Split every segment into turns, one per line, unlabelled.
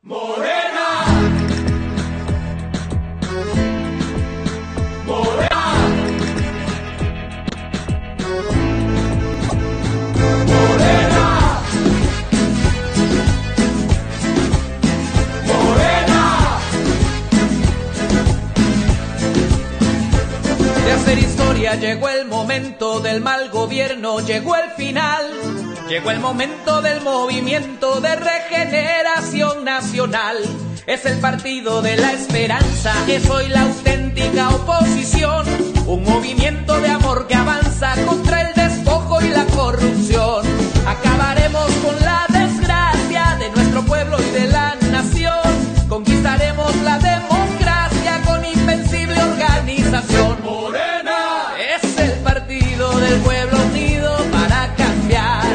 Morena, Morena, Morena, Morena. De hacer historia llegó el momento del mal gobierno, llegó el final. Llegó el momento del movimiento de regeneración nacional. Es el partido de la esperanza, es hoy la auténtica oposición. Un movimiento de amor que avanza contra el despojo y la corrupción. Acabaremos con la desgracia de nuestro pueblo y de la nación. Conquistaremos la democracia con invencible organización. Morena es el partido del pueblo unido para cambiar.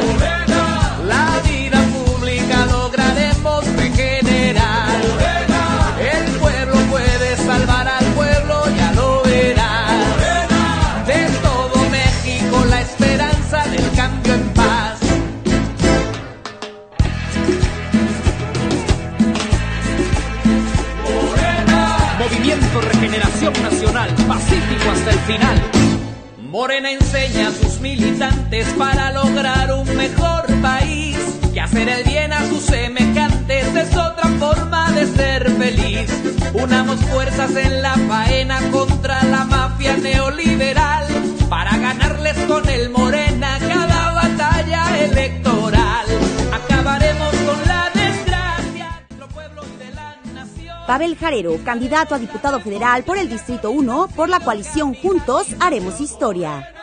Movimiento Regeneración Nacional, pacífico hasta el final. Morena enseña a sus militantes para lograr un mejor país, que hacer el bien a sus semejantes es otra forma de ser feliz. Unamos fuerzas en la faena contra la mafia neoliberal, para ganarles con el Morena cada batalla electoral. Acabaremos con la desgracia de nuestro pueblo y de la nación.
Pavel Jarero, candidato a diputado federal por el Distrito 1 por la coalición Juntos Haremos Historia.